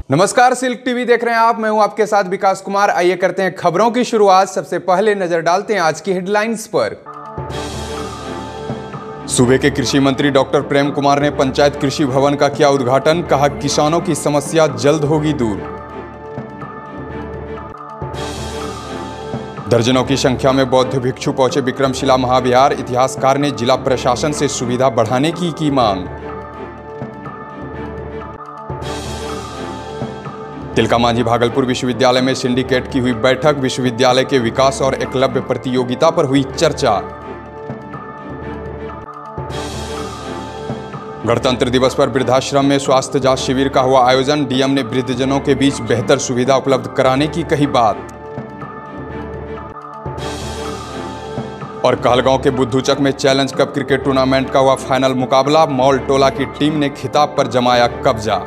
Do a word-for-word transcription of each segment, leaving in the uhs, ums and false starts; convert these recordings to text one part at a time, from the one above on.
नमस्कार, silk TV देख रहे हैं आप। मैं हूं आपके साथ विकास कुमार। आइए करते हैं खबरों की शुरुआत। सबसे पहले नजर डालते हैं आज की हेडलाइंस पर। सूबे के कृषि मंत्री डॉक्टर प्रेम कुमार ने पंचायत कृषि भवन का किया उद्घाटन। कहा, किसानों की समस्या जल्द होगी दूर। दर्जनों की संख्या में बौद्ध भिक्षु पहुंचे विक्रमशिला महाविहार। इतिहासकार ने जिला प्रशासन से सुविधा बढ़ाने की की मांग। तिलका मांझी भागलपुर विश्वविद्यालय में सिंडिकेट की हुई बैठक। विश्वविद्यालय के विकास और एकलव्य प्रतियोगिता पर हुई चर्चा। गणतंत्र दिवस पर वृद्धाश्रम में स्वास्थ्य जांच शिविर का हुआ आयोजन। डीएम ने वृद्धजनों के बीच बेहतर सुविधा उपलब्ध कराने की कही बात। और कहलगांव के बुद्धूचक में चैलेंज कप क्रिकेट टूर्नामेंट का हुआ फाइनल मुकाबला। मॉल टोला की टीम ने खिताब पर जमाया कब्जा।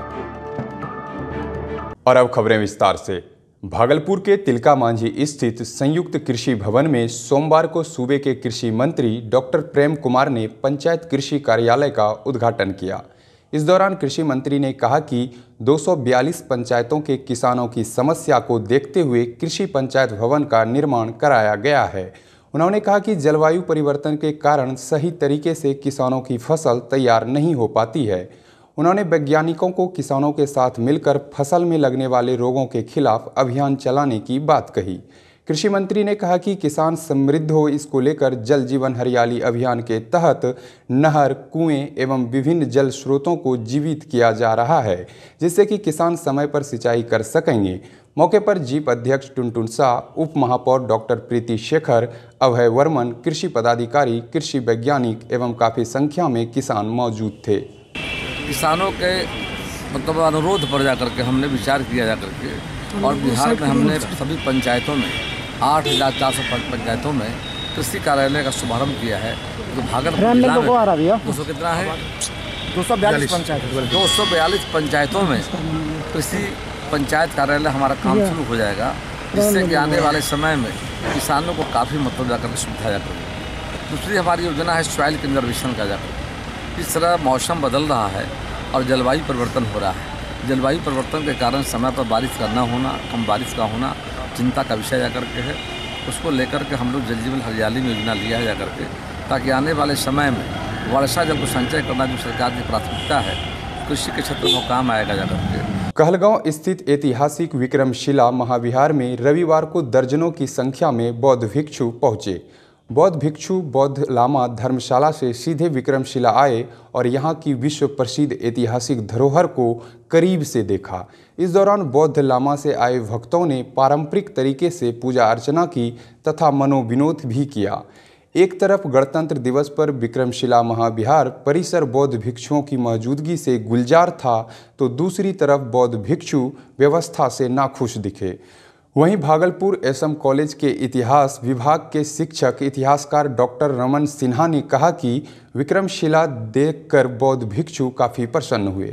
और अब खबरें विस्तार से। भागलपुर के तिलका मांझी स्थित संयुक्त कृषि भवन में सोमवार को सूबे के कृषि मंत्री डॉक्टर प्रेम कुमार ने पंचायत कृषि कार्यालय का उद्घाटन किया। इस दौरान कृषि मंत्री ने कहा कि दो सौ बयालीस पंचायतों के किसानों की समस्या को देखते हुए कृषि पंचायत भवन का निर्माण कराया गया है। उन्होंने कहा कि जलवायु परिवर्तन के कारण सही तरीके से किसानों की फसल तैयार नहीं हो पाती है। उन्होंने वैज्ञानिकों को किसानों के साथ मिलकर फसल में लगने वाले रोगों के खिलाफ अभियान चलाने की बात कही। कृषि मंत्री ने कहा कि किसान समृद्ध हो, इसको लेकर जल जीवन हरियाली अभियान के तहत नहर, कुएं एवं विभिन्न जल स्रोतों को जीवित किया जा रहा है, जिससे कि किसान समय पर सिंचाई कर सकेंगे। मौके पर जीप अध्यक्ष टुनटुन शाह, उप महापौर डॉक्टर प्रीति शेखर, अभय वर्मन, कृषि पदाधिकारी, कृषि वैज्ञानिक एवं काफ़ी संख्या में किसान मौजूद थे। किसानों के मतलब अनुरोध पर जाकर के हमने विचार किया जाकर के और बिहार में हमने सभी पंचायतों में आठ हज़ार चार सौ पंचायतों में कृषि कार्यालय का शुभारंभ किया है। तो भागलपुर जिला में दो सौ कितना है दो सौ बयालीस पंचायत दो सौ बयालीस पंचायतों में कृषि पंचायत कार्यालय हमारा काम शुरू हो जाएगा, जिससे कि आने वाले समय में किसानों को काफ़ी मतलब जाकर के सुविधा जाकर। दूसरी हमारी योजना है सॉइल कंजर्वेशन का जाकर। इस तरह मौसम बदल रहा है और जलवायु परिवर्तन हो रहा है। जलवायु परिवर्तन के कारण समय पर बारिश का न होना, कम बारिश का होना चिंता का विषय जाकर के है। उसको लेकर के हम लोग जल जीवन हरियाली में योजना लिया है जाकर के, ताकि आने वाले समय में वर्षा जल को संचय करना जो सरकार की प्राथमिकता है, कृषि के क्षेत्र में काम आएगा जाकर के। कहलगांव स्थित ऐतिहासिक विक्रमशिला महाविहार में रविवार को दर्जनों की संख्या में बौद्ध भिक्षु पहुंचे। बौद्ध भिक्षु बौद्ध लामा धर्मशाला से सीधे विक्रमशिला आए और यहाँ की विश्व प्रसिद्ध ऐतिहासिक धरोहर को करीब से देखा। इस दौरान बौद्ध लामा से आए भक्तों ने पारंपरिक तरीके से पूजा अर्चना की तथा मनोविनोद भी किया। एक तरफ गणतंत्र दिवस पर विक्रमशिला महाविहार परिसर बौद्ध भिक्षुओं की मौजूदगी से गुलजार था, तो दूसरी तरफ बौद्ध भिक्षु व्यवस्था से नाखुश दिखे। वहीं भागलपुर एसएम कॉलेज के इतिहास विभाग के शिक्षक इतिहासकार डॉक्टर रमन सिन्हा ने कहा कि विक्रमशिला देखकर बौद्ध भिक्षु काफ़ी प्रसन्न हुए।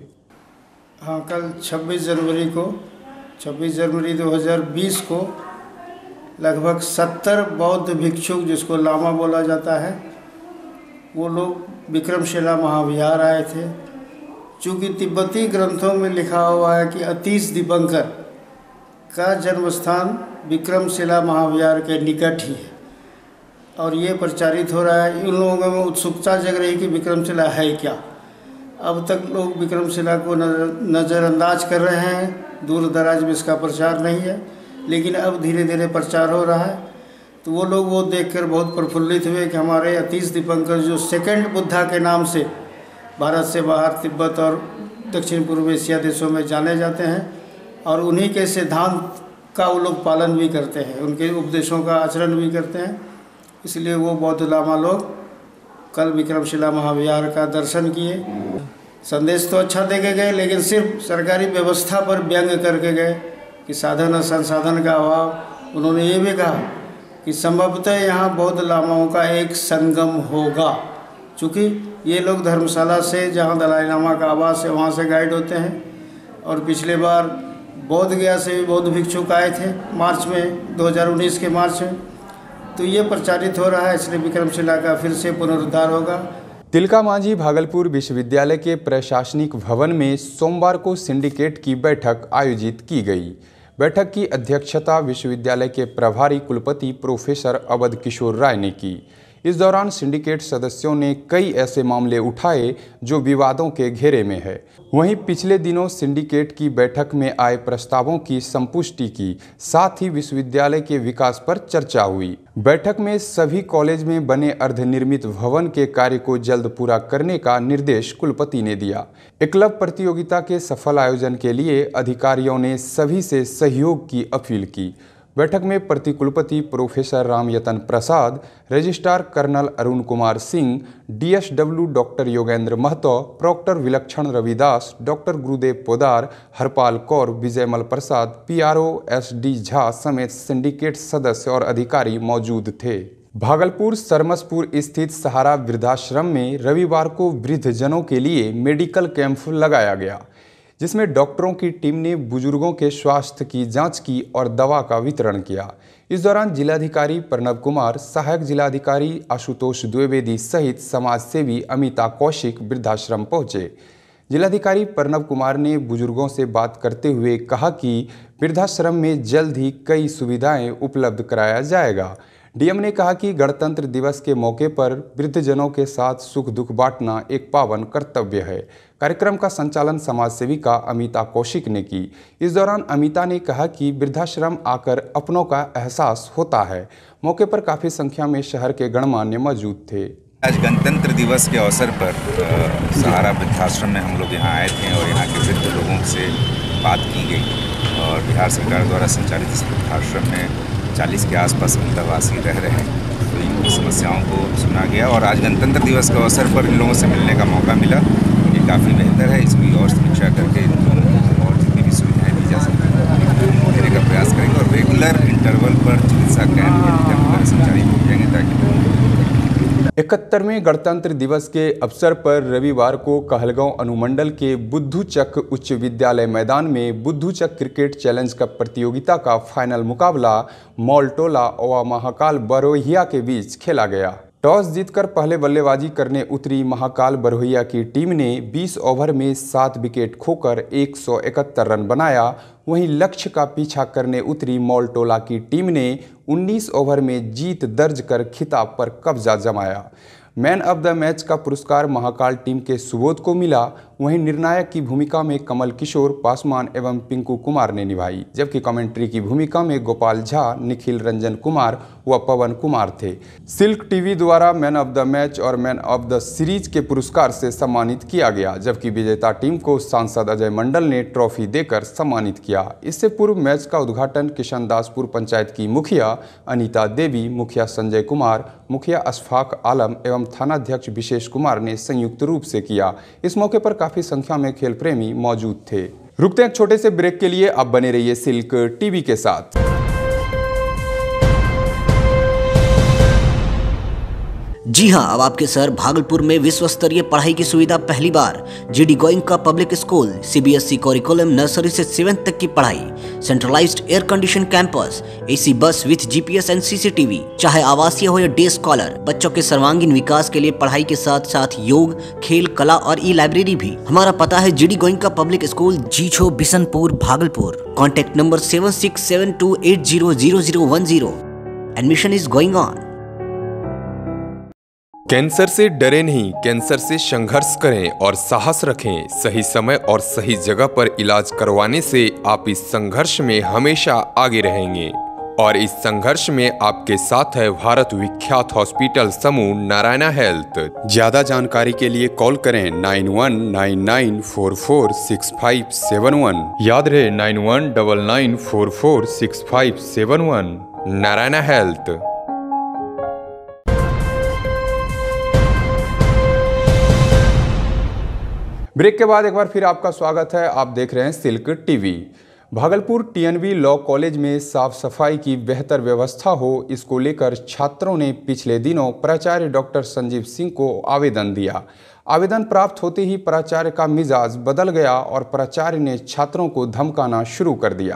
हाँ, कल छब्बीस जनवरी को छब्बीस जनवरी दो हज़ार बीस को लगभग सत्तर बौद्ध भिक्षु, जिसको लामा बोला जाता है, वो लोग विक्रमशिला महाविहार आए थे। चूँकि तिब्बती ग्रंथों में लिखा हुआ है कि अतीश दीपंकर का जन्म स्थान विक्रमशिला महाविहार के निकट ही है और ये प्रचारित हो रहा है। इन लोगों में उत्सुकता जग रही कि विक्रमशिला है क्या। अब तक लोग विक्रमशिला को नज़रअंदाज कर रहे हैं, दूर दराज में इसका प्रचार नहीं है, लेकिन अब धीरे धीरे प्रचार हो रहा है। तो वो लोग वो देखकर बहुत प्रफुल्लित हुए कि हमारे अतीश दीपंकर, जो सेकंड बुद्धा के नाम से भारत से बाहर तिब्बत और दक्षिण पूर्व एशिया देशों में जाने जाते हैं, और उन्हीं के सिद्धांत का वो लोग पालन भी करते हैं, उनके उपदेशों का आचरण भी करते हैं। इसलिए वो बौद्ध लामा लोग कल विक्रमशिला महाविहार का दर्शन किए। संदेश तो अच्छा दे के गए, लेकिन सिर्फ सरकारी व्यवस्था पर व्यंग करके गए कि साधन और संसाधन का अभाव। उन्होंने ये भी कहा कि संभवतः यहाँ बौद्ध लामाओं का एक संगम होगा, चूँकि ये लोग धर्मशाला से, जहाँ दलाई लामा का आवास है, वहाँ से गाइड होते हैं। और पिछले बार बोध गया से भी बौद्ध भिक्षुक आए थे मार्च में, दो हज़ार उन्नीस के मार्च में। तो ये प्रचारित हो रहा है, इसलिए विक्रमशिला का फिर से पुनरुद्धार होगा। तिलका मांझी भागलपुर विश्वविद्यालय के प्रशासनिक भवन में सोमवार को सिंडिकेट की बैठक आयोजित की गई। बैठक की अध्यक्षता विश्वविद्यालय के प्रभारी कुलपति प्रोफेसर अवध किशोर राय ने की। इस दौरान सिंडिकेट सदस्यों ने कई ऐसे मामले उठाए जो विवादों के घेरे में है। वहीं पिछले दिनों सिंडिकेट की बैठक में आए प्रस्तावों की संपुष्टि की, साथ ही विश्वविद्यालय के विकास पर चर्चा हुई। बैठक में सभी कॉलेज में बने अर्धनिर्मित भवन के कार्य को जल्द पूरा करने का निर्देश कुलपति ने दिया। एकलव्य प्रतियोगिता के सफल आयोजन के लिए अधिकारियों ने सभी से सहयोग की अपील की। बैठक में प्रतिकुलपति professor Ramyatan Prasad, registrar colonel Arun Kumar Singh, DSW doctor Yogendra Mahto, proctor Vilakshan Ravidas, doctor Gurudev Podar, Harpal Kaur, Vijaymal Prasad, PRO S D Jha समेत सिंडिकेट सदस्य और अधिकारी मौजूद थे। भागलपुर सरमसपुर स्थित सहारा वृद्धाश्रम में रविवार को वृद्धजनों के लिए मेडिकल कैंप लगाया गया, जिसमें डॉक्टरों की टीम ने बुजुर्गों के स्वास्थ्य की जांच की और दवा का वितरण किया। इस दौरान जिलाधिकारी प्रणव कुमार, सहायक जिलाधिकारी आशुतोष द्विवेदी सहित समाजसेवी अमिता कौशिक वृद्धाश्रम पहुंचे। जिलाधिकारी प्रणव कुमार ने बुजुर्गों से बात करते हुए कहा कि वृद्धाश्रम में जल्द ही कई सुविधाएं उपलब्ध कराया जाएगा। डीएम ने कहा कि गणतंत्र दिवस के मौके पर वृद्धजनों के साथ सुख दुख बांटना एक पावन कर्तव्य है। कार्यक्रम का संचालन समाज सेविका अमिता कौशिक ने की। इस दौरान अमिता ने कहा कि वृद्धाश्रम आकर अपनों का एहसास होता है। मौके पर काफ़ी संख्या में शहर के गणमान्य मौजूद थे। आज गणतंत्र दिवस के अवसर पर सहारा वृद्धाश्रम में हम लोग यहाँ आए थे और यहाँ के वृद्ध लोगों से बात की गई और बिहार सरकार द्वारा संचालित इस वृद्धाश्रम में चालीस के आसपास वृद्धावासी रह रहे हैं, तो इनकी समस्याओं को सुना गया और आज गणतंत्र दिवस के अवसर पर इन लोगों से मिलने का मौका मिला। ये काफ़ी बेहतर है, इसकी और समीक्षा करके इन लोगों को और जितनी भी सुविधाएँ दी जा सकती हैं देने का प्रयास करेंगे और रेगुलर इंटरवल पर चिकित्सा कैंप संचालित हो जाएंगे ताकि इकहत्तरवें गणतंत्र दिवस के अवसर पर रविवार को कहलगांव अनुमंडल के बुद्धूचक उच्च विद्यालय मैदान में बुद्धूचक क्रिकेट चैलेंज कप प्रतियोगिता का फाइनल मुकाबला मॉलटोला व महाकाल बरोहिया के बीच खेला गया। टॉस जीतकर पहले बल्लेबाजी करने उतरी महाकाल बरोहिया की टीम ने बीस ओवर में सात विकेट खोकर एक सौ इकहत्तर रन बनाया। वहीं लक्ष्य का पीछा करने उतरी मॉलटोला की टीम ने उन्नीस ओवर में जीत दर्ज कर खिताब पर कब्जा जमाया। मैन ऑफ द मैच का पुरस्कार महाकाल टीम के सुबोध को मिला। वहीं निर्णायक की भूमिका में कमल किशोर पासवान एवं पिंकू कुमार ने निभाई, जबकि कमेंट्री की भूमिका में गोपाल झा, निखिल रंजन कुमार व पवन कुमार थे। सिल्क टीवी द्वारा मैन ऑफ द मैच और मैन ऑफ द सीरीज के पुरस्कार से सम्मानित किया गया, जबकि विजेता टीम को सांसद अजय मंडल ने ट्रॉफी देकर सम्मानित किया। इससे पूर्व मैच का उद्घाटन किशनदासपुर पंचायत की मुखिया अनीता देवी, मुखिया संजय कुमार, मुखिया अशफाक आलम एवं थानाध्यक्ष विशेष कुमार ने संयुक्त रूप से किया। इस मौके पर काफी संख्या में खेल प्रेमी मौजूद थे। रुकते हैं एक छोटे से ब्रेक के लिए, आप बने रहिए सिल्क टीवी के साथ। जी हां, अब आपके शहर भागलपुर में विश्व स्तरीय पढ़ाई की सुविधा पहली बार। GD Goenka public school, CBSE curriculum, nursery से सेवेंथ तक की पढ़ाई, centralised air condition campus, AC bus with GPS and CCTV. चाहे आवासीय हो या डे स्कॉलर, बच्चों के सर्वांगीण विकास के लिए पढ़ाई के साथ साथ योग, खेल, कला और ई लाइब्रेरी भी। हमारा पता है GD Goenka public school, Jichho Bishanpur, Bhagalpur. Contact number seven six seven two eight zero zero zero one zero. Admission is going on. Cancer से डरे नहीं, कैंसर से संघर्ष करें और साहस रखें। सही समय और सही जगह पर इलाज करवाने से आप इस संघर्ष में हमेशा आगे रहेंगे। और इस संघर्ष में आपके साथ है भारत विख्यात हॉस्पिटल समूह नारायणा हेल्थ। ज्यादा जानकारी के लिए कॉल करें nine one nine nine four four six five seven one. याद रहे nine one double nine four four six five seven one. Narayana health. Break के बाद एक बार फिर आपका स्वागत है। आप देख रहे हैं Silk TV. Bhagalpur TNV law college में साफ सफाई की बेहतर व्यवस्था हो, इसको लेकर छात्रों ने पिछले दिनों प्राचार्य डॉक्टर संजीव सिंह को आवेदन दिया। आवेदन प्राप्त होते ही प्राचार्य का मिजाज बदल गया और प्राचार्य ने छात्रों को धमकाना शुरू कर दिया।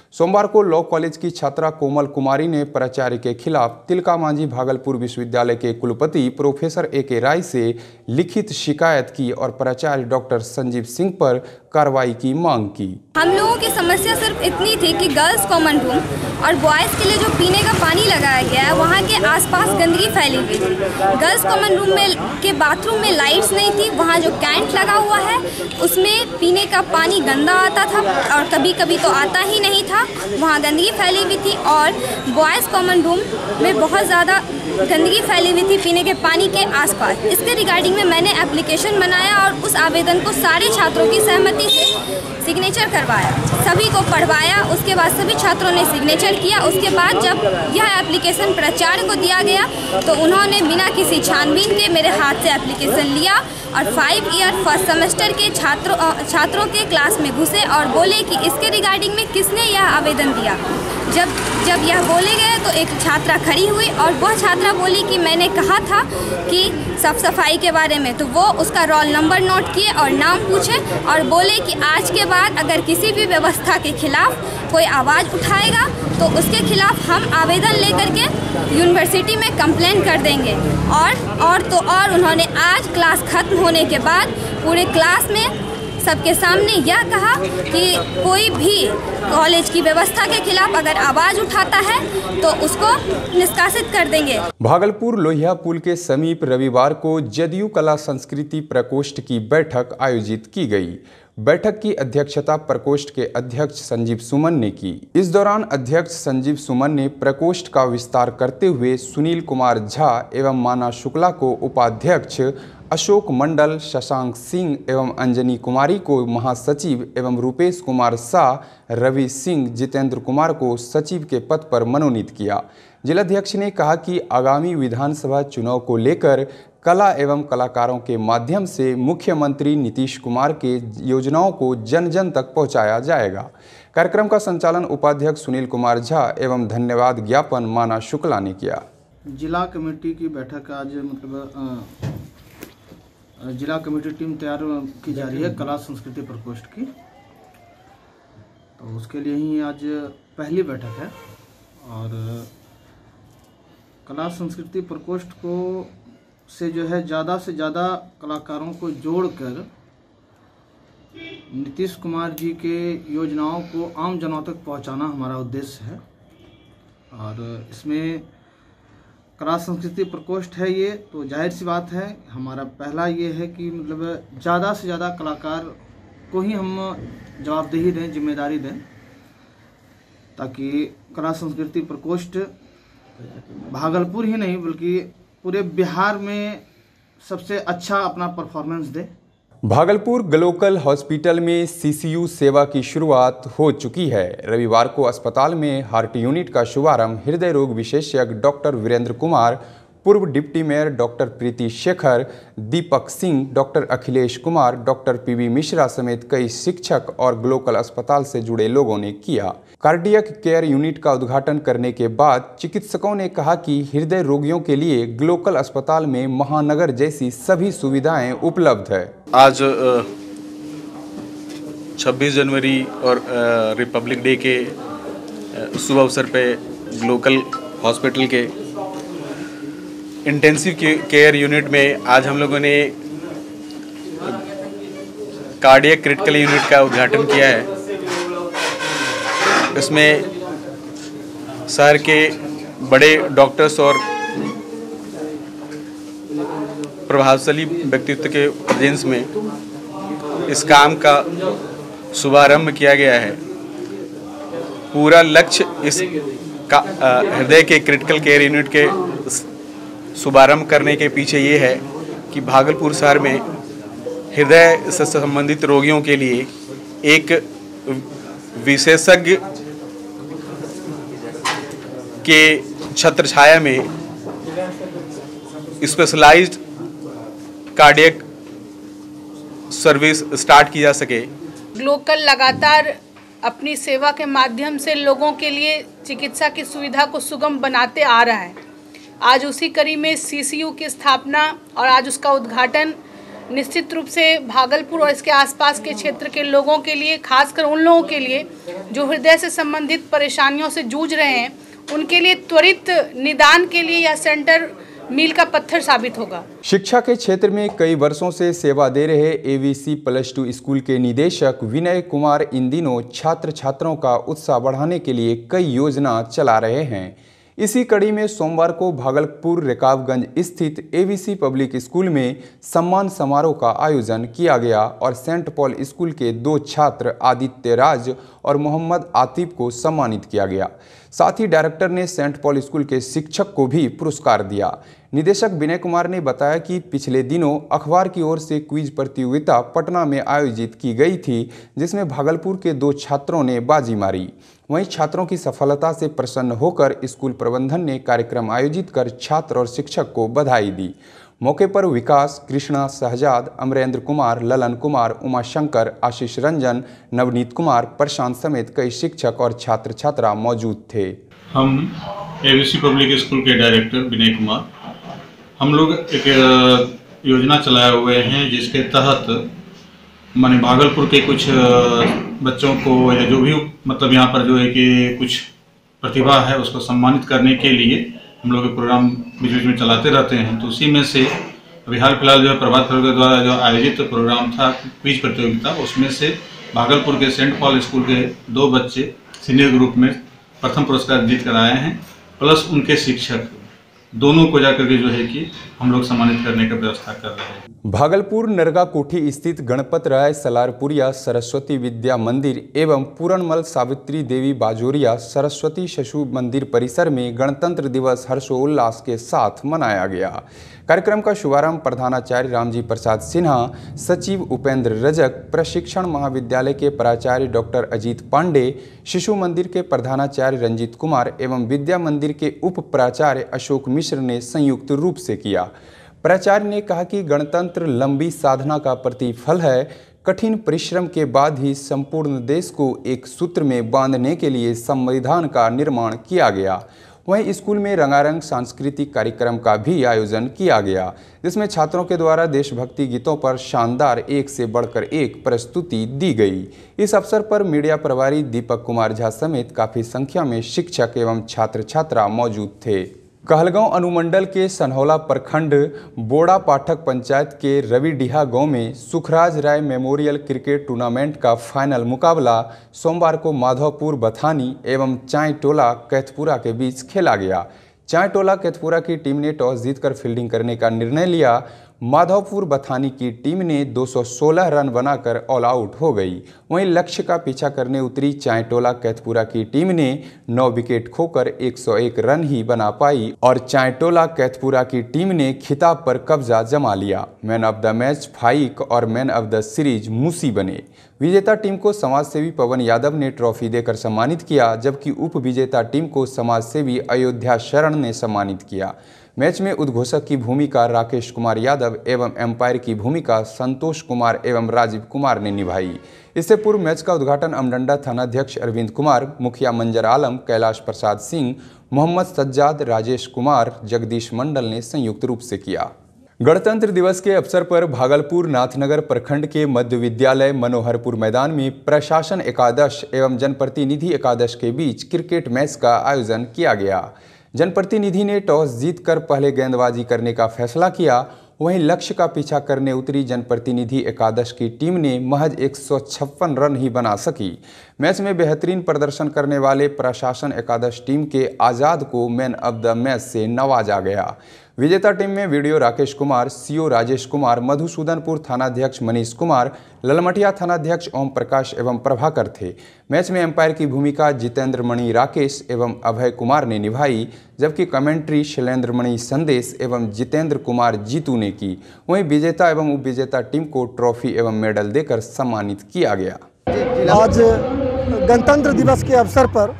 सोमवार को लॉ कॉलेज की छात्रा कोमल कुमारी ने प्राचार्य के खिलाफ तिलका मांझी भागलपुर विश्वविद्यालय के कुलपति प्रोफेसर ए के राय से लिखित शिकायत की और प्राचार्य डॉक्टर संजीव सिंह पर कार्रवाई की मांग की। हम लोगों की समस्या सिर्फ इतनी थी कि गर्ल्स कॉमन रूम और बॉयज़ के लिए जो पीने का पानी लगाया गया है वहाँ के आसपास गंदगी फैली हुई थी। गर्ल्स कॉमन रूम में के बाथरूम में लाइट्स नहीं थी, वहाँ जो कैंट लगा हुआ है उसमें पीने का पानी गंदा आता था और कभी कभी तो आता ही नहीं था, वहाँ गंदगी फैली हुई थी। और बॉयज़ कॉमन रूम में बहुत ज़्यादा गंदगी फैली हुई थी पीने के पानी के आसपास। इसके रिगार्डिंग में मैंने एप्लीकेशन बनाया और उस आवेदन को सारे छात्रों की सहमति से सिग्नेचर करवाया, सभी को पढ़वाया। उसके बाद सभी छात्रों ने सिग्नेचर किया। उसके बाद जब यह एप्लीकेशन प्राचार्य को दिया गया तो उन्होंने बिना किसी छानबीन के मेरे हाथ से एप्लीकेशन लिया और फाइव ईयर फर्स्ट सेमेस्टर के छात्रों छात्रों के क्लास में घुसे और बोले कि इसके रिगार्डिंग में किसने यह आवेदन दिया। जब जब यह बोले गए तो एक छात्रा खड़ी हुई और वह छात्रा बोली कि मैंने कहा था कि साफ सफाई के बारे में, तो वो उसका रोल नंबर नोट किए और नाम पूछे और बोले कि आज के बाद अगर किसी भी व्यवस्था के खिलाफ कोई आवाज़ उठाएगा तो उसके खिलाफ हम आवेदन लेकर के यूनिवर्सिटी में कंप्लेंट कर देंगे। और और तो और उन्होंने आज क्लास खत्म होने के बाद पूरे क्लास में सबके सामने यह कहा कि कोई भी कॉलेज की व्यवस्था के खिलाफ अगर आवाज़ उठाता है तो उसको निष्कासित कर देंगे। भागलपुर लोहिया पुल के समीप रविवार को जदयू कला संस्कृति प्रकोष्ठ की बैठक आयोजित की गई। बैठक की अध्यक्षता प्रकोष्ठ के अध्यक्ष संजीव सुमन ने की। इस दौरान अध्यक्ष संजीव सुमन ने प्रकोष्ठ का विस्तार करते हुए सुनील कुमार झा एवं माना शुक्ला को उपाध्यक्ष, अशोक मंडल, शशांक सिंह एवं अंजनी कुमारी को महासचिव एवं रूपेश कुमार शाह, रवि सिंह, जितेंद्र कुमार को सचिव के पद पर मनोनीत किया। जिलाध्यक्ष ने कहा कि आगामी विधानसभा चुनाव को लेकर कला एवं कलाकारों के माध्यम से मुख्यमंत्री नीतीश कुमार के योजनाओं को जन जन तक पहुंचाया जाएगा। कार्यक्रम का संचालन उपाध्यक्ष सुनील कुमार झा एवं धन्यवाद ज्ञापन माना शुक्ला ने किया। जिला कमेटी की बैठक आज मतलब जिला कमेटी टीम तैयार की जा रही है कला संस्कृति प्रकोष्ठ की, तो उसके लिए ही आज पहली बैठक है। और कला संस्कृति प्रकोष्ठ को से जो है ज़्यादा से ज़्यादा कलाकारों को जोड़कर नीतीश कुमार जी के योजनाओं को आम जनों तक पहुंचाना हमारा उद्देश्य है। और इसमें कला संस्कृति प्रकोष्ठ है ये, तो जाहिर सी बात है हमारा पहला ये है कि मतलब ज़्यादा से ज़्यादा कलाकार को ही हम जवाबदेही दें, जिम्मेदारी दें, ताकि कला संस्कृति प्रकोष्ठ भागलपुर ही नहीं बल्कि पूरे बिहार में सबसे अच्छा अपना परफॉर्मेंस दे। भागलपुर ग्लोकल हॉस्पिटल में सीसीयू सेवा की शुरुआत हो चुकी है। रविवार को अस्पताल में हार्ट यूनिट का शुभारंभ हृदय रोग विशेषज्ञ डॉक्टर वीरेंद्र कुमार, पूर्व deputy mayor doctor Preeti Shekhar, Deepak Singh, doctor Akhilesh Kumar, doctor PV Mishra समेत कई शिक्षक और ग्लोकल अस्पताल से जुड़े लोगों ने किया। कार्डियक केयर यूनिट का उद्घाटन करने के बाद चिकित्सकों ने कहा कि हृदय रोगियों के लिए ग्लोकल अस्पताल में महानगर जैसी सभी सुविधाएं उपलब्ध है। आज छब्बीस जनवरी और रिपब्लिक डे के शुभ अवसर पे ग्लोकल हॉस्पिटल के इंटेंसिव केयर यूनिट में आज हम लोगों ने कार्डियक क्रिटिकल यूनिट का उद्घाटन किया है। इसमें शहर के बड़े डॉक्टर्स और प्रभावशाली व्यक्तित्व के प्रेजेंस में इस काम का शुभारंभ किया गया है। पूरा लक्ष्य इस का हृदय के क्रिटिकल केयर यूनिट के शुभारंभ करने के पीछे ये है कि भागलपुर शहर में हृदय से संबंधित रोगियों के लिए एक विशेषज्ञ के छत्रछाया में स्पेशलाइज्ड कार्डियक सर्विस स्टार्ट की जा सके। ग्लोकल लगातार अपनी सेवा के माध्यम से लोगों के लिए चिकित्सा की सुविधा को सुगम बनाते आ रहा है। आज उसी कड़ी में सीसीयू की स्थापना और आज उसका उद्घाटन निश्चित रूप से भागलपुर और इसके आसपास के क्षेत्र के लोगों के लिए, खासकर उन लोगों के लिए जो हृदय से संबंधित परेशानियों से जूझ रहे हैं, उनके लिए त्वरित निदान के लिए यह सेंटर मील का पत्थर साबित होगा। शिक्षा के क्षेत्र में कई वर्षों से सेवा दे रहे एवीसी प्लस टू स्कूल के निदेशक विनय कुमार इन दिनों छात्र छात्राओं का उत्साह बढ़ाने के लिए कई योजना चला रहे हैं। इसी कड़ी में सोमवार को भागलपुर रकाबगंज स्थित एवीसी पब्लिक स्कूल में सम्मान समारोह का आयोजन किया गया और सेंट पॉल स्कूल के दो छात्र आदित्य राज और मोहम्मद आतिफ को सम्मानित किया गया। साथ ही डायरेक्टर ने सेंट पॉल स्कूल के शिक्षक को भी पुरस्कार दिया। निदेशक विनय कुमार ने बताया कि पिछले दिनों अखबार की ओर से क्विज प्रतियोगिता पटना में आयोजित की गई थी, जिसमें भागलपुर के दो छात्रों ने बाजी मारी। वहीं छात्रों की सफलता से प्रसन्न होकर स्कूल प्रबंधन ने कार्यक्रम आयोजित कर छात्र और शिक्षक को बधाई दी। मौके पर विकास, कृष्णा, शहजाद, अमरेंद्र कुमार, ललन कुमार, उमाशंकर, आशीष रंजन, नवनीत कुमार, प्रशांत समेत कई शिक्षक और छात्र छात्रा मौजूद थे। हम एवीसी पब्लिक स्कूल के डायरेक्टर विनय कुमार, हम लोग एक योजना चलाए हुए हैं जिसके तहत माने भागलपुर के कुछ बच्चों को या जो भी मतलब यहाँ पर जो है कि कुछ प्रतिभा है उसको सम्मानित करने के लिए हम लोग प्रोग्राम बीच बीच में चलाते रहते हैं। तो उसी में से अभी हाल फिलहाल जो है प्रभात खबर के द्वारा जो आयोजित प्रोग्राम था क्विज प्रतियोगिता, उसमें से भागलपुर के सेंट पॉल स्कूल के दो बच्चे सीनियर ग्रुप में प्रथम पुरस्कार जीत कर आए हैं, प्लस उनके शिक्षक, दोनों को जाकर के जो है कि हम लोग सम्मानित करने का व्यवस्था कर रहे हैं। भागलपुर नरगा कोठी स्थित गणपत राय सलारपुरिया सरस्वती विद्या मंदिर एवं पूरणमल सावित्री देवी बाजोरिया सरस्वती शिशु मंदिर परिसर में गणतंत्र दिवस हर्षोल्लास के साथ मनाया गया। कार्यक्रम का शुभारंभ प्रधानाचार्य रामजी प्रसाद सिन्हा, सचिव उपेंद्र रजक, प्रशिक्षण महाविद्यालय के प्राचार्य डॉक्टर अजीत पांडे, शिशु मंदिर के प्रधानाचार्य रंजीत कुमार एवं विद्या मंदिर के उप प्राचार्य अशोक मिश्र ने संयुक्त रूप से किया। प्राचार्य ने कहा कि गणतंत्र लंबी साधना का प्रतिफल है। कठिन परिश्रम के बाद ही संपूर्ण देश को एक सूत्र में बांधने के लिए संविधान का निर्माण किया गया। वहीं स्कूल में रंगारंग सांस्कृतिक कार्यक्रम का भी आयोजन किया गया, जिसमें छात्रों के द्वारा देशभक्ति गीतों पर शानदार एक से बढ़कर एक प्रस्तुति दी गई। इस अवसर पर मीडिया प्रभारी दीपक कुमार झा समेत काफी संख्या में शिक्षक एवं छात्र छात्रा मौजूद थे। कहलगांव अनुमंडल के सनहौला प्रखंड बोड़ा पाठक पंचायत के रविडीहा गांव में Sukhraj Rai memorial cricket tournament का फाइनल मुकाबला सोमवार को माधवपुर बथानी एवं चायटोला कैथपुरा के बीच खेला गया। चायटोला कैथपुरा की टीम ने टॉस जीतकर फील्डिंग करने का निर्णय लिया। माधवपुर बथानी की टीम ने दो सौ सोलह रन बनाकर ऑल आउट हो गई। वहीं लक्ष्य का पीछा करने उतरी चायटोला कैथपुरा की टीम ने नौ विकेट खोकर एक सौ एक रन ही बना पाई और चायटोला कैथपुरा की टीम ने खिताब पर कब्जा जमा लिया। Man of the match Faiq और man of the series Musi बने। विजेता टीम को समाजसेवी पवन यादव ने ट्रॉफी देकर सम्मानित किया, जबकि उप विजेता टीम को समाजसेवी अयोध्या शरण ने सम्मानित किया। मैच में उद्घोषक की भूमिका राकेश कुमार यादव एवं एम्पायर की भूमिका संतोष कुमार एवं राजीव कुमार ने निभाई। इससे पूर्व मैच का उद्घाटन अमडंडा थानाध्यक्ष अरविंद कुमार, मुखिया मंजर आलम, कैलाश प्रसाद सिंह, मोहम्मद सज्जाद, राजेश कुमार, जगदीश मंडल ने संयुक्त रूप से किया। गणतंत्र दिवस के अवसर पर भागलपुर नाथनगर प्रखंड के मध्य विद्यालय मनोहरपुर मैदान में प्रशासन एकादश एवं जनप्रतिनिधि एकादश के बीच क्रिकेट मैच का आयोजन किया गया। जनप्रतिनिधि ने टॉस जीतकर पहले गेंदबाजी करने का फैसला किया। वहीं लक्ष्य का पीछा करने उतरी जनप्रतिनिधि एकादश की टीम ने महज एक सौ छप्पन रन ही बना सकी। मैच में बेहतरीन प्रदर्शन करने वाले प्रशासन एकादश टीम के आज़ाद को मैन ऑफ द मैच से नवाजा गया। विजेता टीम में वीडियो राकेश कुमार, सीओ राजेश कुमार, मधुसूदनपुर थानाध्यक्ष मनीष कुमार, ललमटिया थानाध्यक्ष ओम प्रकाश एवं प्रभाकर थे। मैच में एम्पायर की भूमिका जितेंद्र मणि राकेश एवं अभय कुमार ने निभाई, जबकि कमेंट्री शैलेंद्र मणि संदेश एवं जितेंद्र कुमार जीतू ने की। वहीं विजेता एवं उप विजेता टीम को ट्रॉफी एवं मेडल देकर सम्मानित किया गया। आज गणतंत्र दिवस के अवसर पर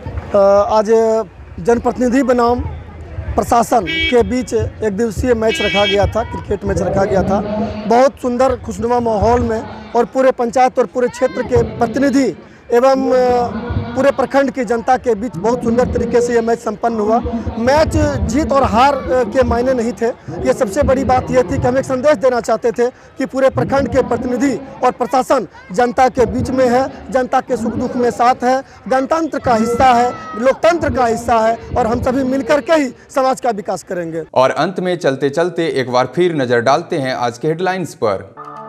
आज जनप्रतिनिधि बनाम प्रशासन के बीच एक दिवसीय मैच रखा गया था, क्रिकेट मैच रखा गया था। बहुत सुंदर खुशनुमा माहौल में और पूरे पंचायत और पूरे क्षेत्र के प्रतिनिधि एवं पूरे प्रखंड की जनता के बीच बहुत सुंदर तरीके से ये मैच संपन्न हुआ। मैच जीत और हार के मायने नहीं थे, ये सबसे बड़ी बात यह थी कि हम एक संदेश देना चाहते थे कि पूरे प्रखंड के प्रतिनिधि और प्रशासन जनता के बीच में है, जनता के सुख दुख में साथ है, गणतंत्र का हिस्सा है, लोकतंत्र का हिस्सा है और हम सभी मिलकर के ही समाज का विकास करेंगे। और अंत में चलते चलते एक बार फिर नजर डालते हैं आज के हेडलाइंस पर।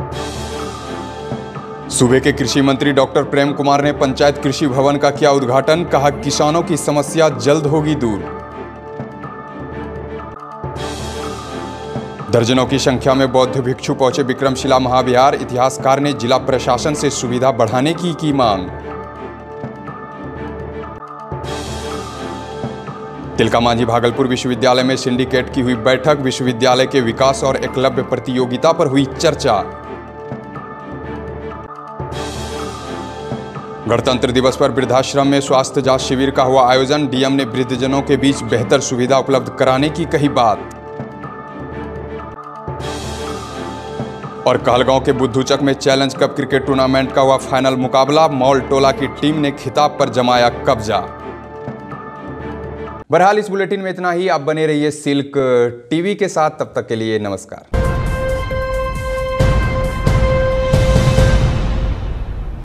सूबे के कृषि मंत्री डॉक्टर प्रेम कुमार ने पंचायत कृषि भवन का किया उद्घाटन, कहा किसानों की समस्या जल्द होगी दूर। दर्जनों की संख्या में बौद्ध भिक्षु पहुंचे विक्रमशिला महाविहार, इतिहासकार ने जिला प्रशासन से सुविधा बढ़ाने की की मांग। तिलका मांझी भागलपुर विश्वविद्यालय में सिंडिकेट की हुई बैठक, विश्वविद्यालय के विकास और एकलव्य प्रतियोगिता पर हुई चर्चा। गणतंत्र दिवस पर वृद्धाश्रम में स्वास्थ्य जांच शिविर का हुआ आयोजन, डीएम ने वृद्धजनों के बीच बेहतर सुविधा उपलब्ध कराने की कही बात। और कहलगांव के बुद्धूचक में चैलेंज कप क्रिकेट टूर्नामेंट का हुआ फाइनल मुकाबला, मॉल टोला की टीम ने खिताब पर जमाया कब्जा। बहरहाल इस बुलेटिन में इतना ही। आप बने रहिए सिल्क टीवी के साथ, तब तक के लिए नमस्कार।